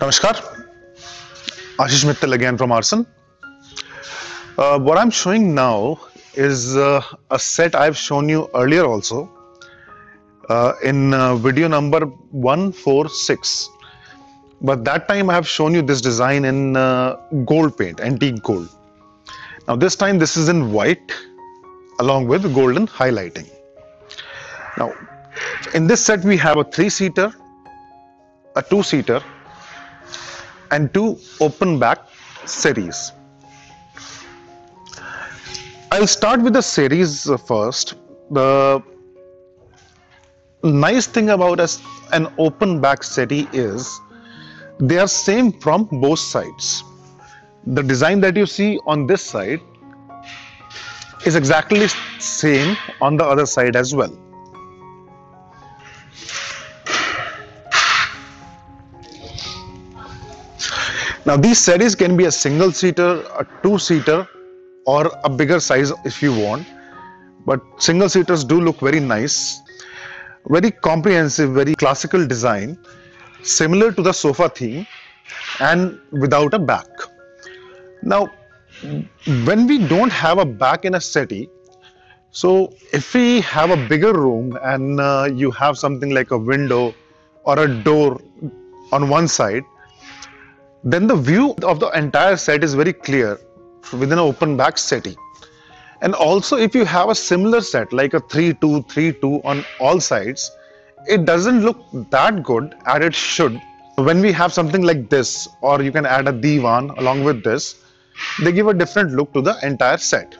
Namaskar, Ashish Mittal again from Arson. What I'm showing now is a set I've shown you earlier also in video number 146. But that time I have shown you this design in gold paint, antique gold. Now this time this is in white along with golden highlighting. Now in this set we have a 3-seater, a 2-seater and 2 open back series. I'll start with the series first. The nice thing about an open back settee is they are same from both sides. The design that you see on this side is exactly same on the other side as well. Now these series can be a single seater, a 2-seater or a bigger size if you want, but single seaters do look very nice, very comprehensive, very classical design, similar to the sofa theme and without a back. Now when we don't have a back in a settee, so if we have a bigger room and you have something like a window or a door on one side, then the view of the entire set is very clear within an open back settee. And also if you have a similar set like a 3-2, 3-2 on all sides, it doesn't look that good as it should. When we have something like this, or you can add a divan along with this, they give a different look to the entire set.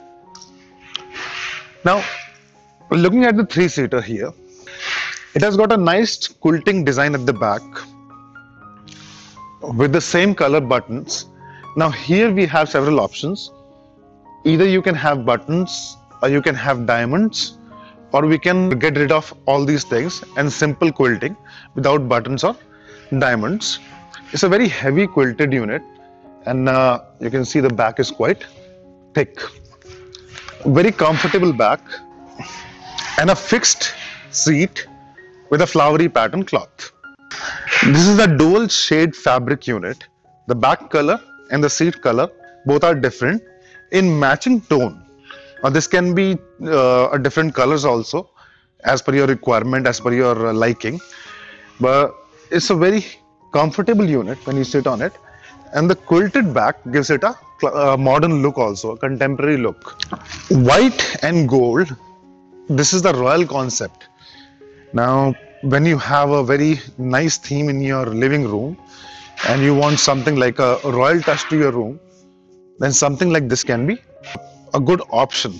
Now looking at the 3-seater here, it has got a nice quilting design at the back with the same color buttons. Now here we have several options. Either you can have buttons or you can have diamonds, or we can get rid of all these things and simple quilting without buttons or diamonds. It's a very heavy quilted unit and you can see the back is quite thick. Very comfortable back and a fixed seat with a flowery pattern cloth. This is a dual shade fabric unit. The back color and the seat color both are different in matching tone. Now this can be different colors also as per your requirement, as per your liking, but it's a very comfortable unit when you sit on it, and the quilted back gives it a modern look also, a contemporary look. White and gold, this is the royal concept. Now when you have a very nice theme in your living room and you want something like a royal touch to your room, then something like this can be a good option.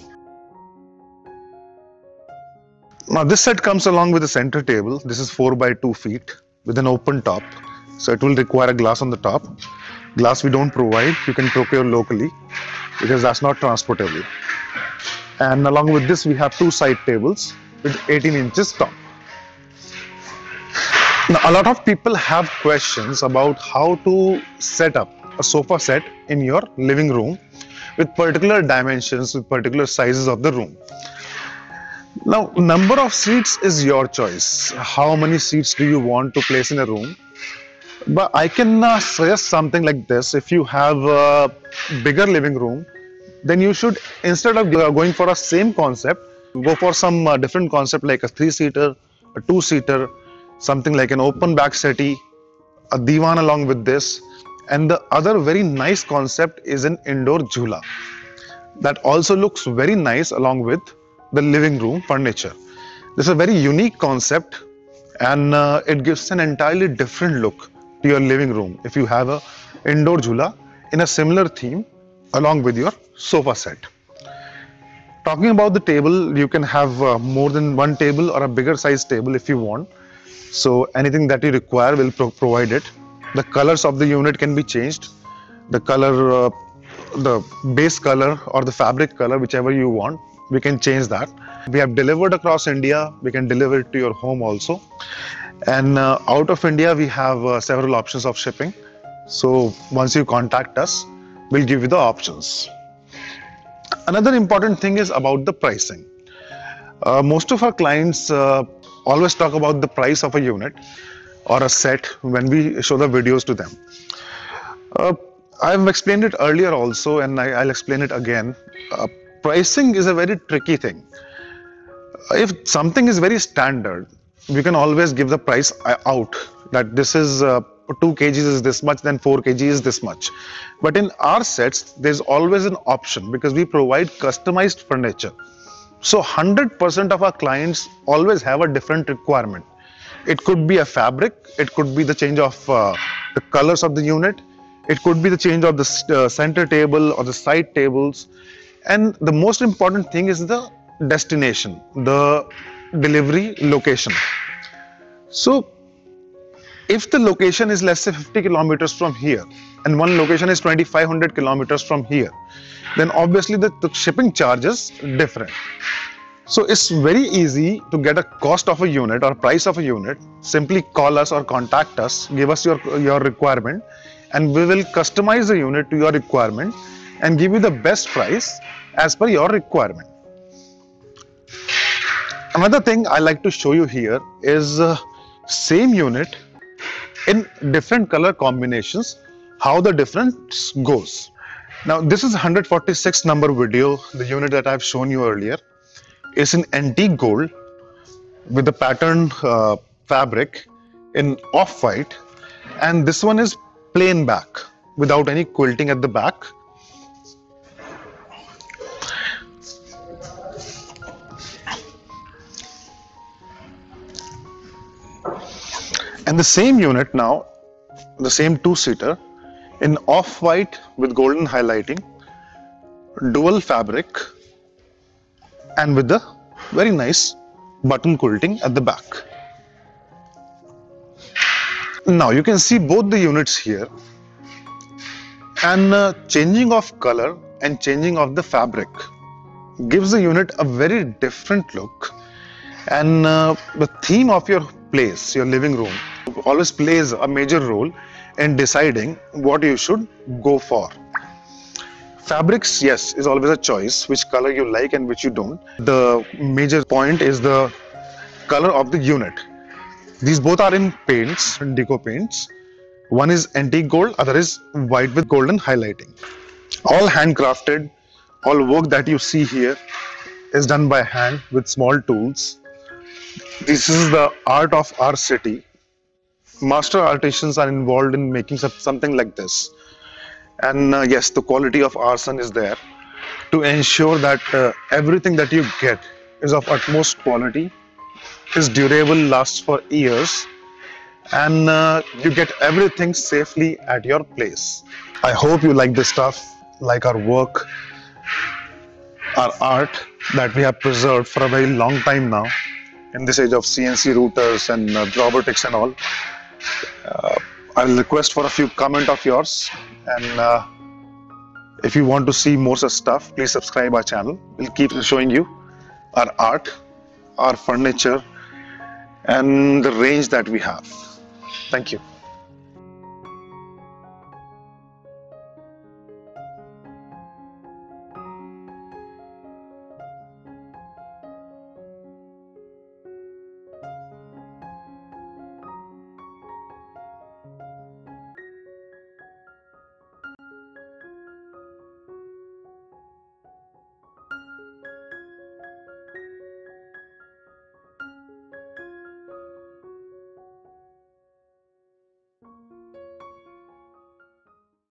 Now this set comes along with a center table. This is 4 by 2 feet with an open top, so it will require a glass on the top. Glass we don't provide, you can procure locally because that's not transportable. And along with this we have 2 side tables with 18 inches top. Now, a lot of people have questions about how to set up a sofa set in your living room with particular dimensions, with particular sizes of the room. Now, number of seats is your choice. How many seats do you want to place in a room? But I can suggest something like this. If you have a bigger living room, then you should, instead of going for a same concept, go for some different concept like a 3-seater, a 2-seater, something like an open back settee, a divan along with this, and the other very nice concept is an indoor jhula. That also looks very nice along with the living room furniture. This is a very unique concept and it gives an entirely different look to your living room if you have a indoor jhula in a similar theme along with your sofa set. Talking about the table, you can have more than one table or a bigger size table if you want. So anything that you require will provide it. The colors of the unit can be changed. The color, the base color or the fabric color, whichever you want, we can change that. We have delivered across India. We can deliver it to your home also. And out of India, we have several options of shipping. So once you contact us, we'll give you the options. Another important thing is about the pricing. Most of our clients always talk about the price of a unit, or a set when we show the videos to them. I've explained it earlier also, and I'll explain it again. Pricing is a very tricky thing. If something is very standard, we can always give the price out, that this is 2 kgs is this much, then 4 kg is this much. But in our sets, there's always an option because we provide customized furniture. So 100% of our clients always have a different requirement. It could be a fabric, it could be the change of the colors of the unit, it could be the change of the center table or the side tables. And the most important thing is the destination, the delivery location. So if the location is, let's say, 50 kilometers from here and one location is 2500 kilometers from here, then obviously the shipping charge is different. So it's very easy to get a cost of a unit or price of a unit. Simply call us or contact us, give us your requirement, and we will customize the unit to your requirement and give you the best price as per your requirement. Another thing I like to show you here is same unit in different color combinations, how the difference goes. Now this is 146 number video. The unit that I've shown you earlier is in antique gold with the patterned fabric in off-white, and this one is plain back without any quilting at the back. And the same unit now, the same two-seater in off-white with golden highlighting, dual fabric, and with the very nice button quilting at the back. Now you can see both the units here, and changing of color and changing of the fabric gives the unit a very different look, and the theme of your place, your living room, always plays a major role in deciding what you should go for. Fabrics, yes, is always a choice, which color you like and which you don't. The major point is the color of the unit. These both are in paints, deco paints. One is antique gold, other is white with golden highlighting. All handcrafted, all work that you see here is done by hand with small tools. This is the art of our city. Master artisans are involved in making something like this. And yes, the quality of artisan is there to ensure that everything that you get is of utmost quality, is durable, lasts for years, and you get everything safely at your place. I hope you like this stuff, like our work, our art that we have preserved for a very long time now in this age of CNC routers and robotics and all. I'll request for a few comments of yours, and if you want to see more such stuff, please subscribe our channel. We'll keep showing you our art, our furniture, and the range that we have. Thank you.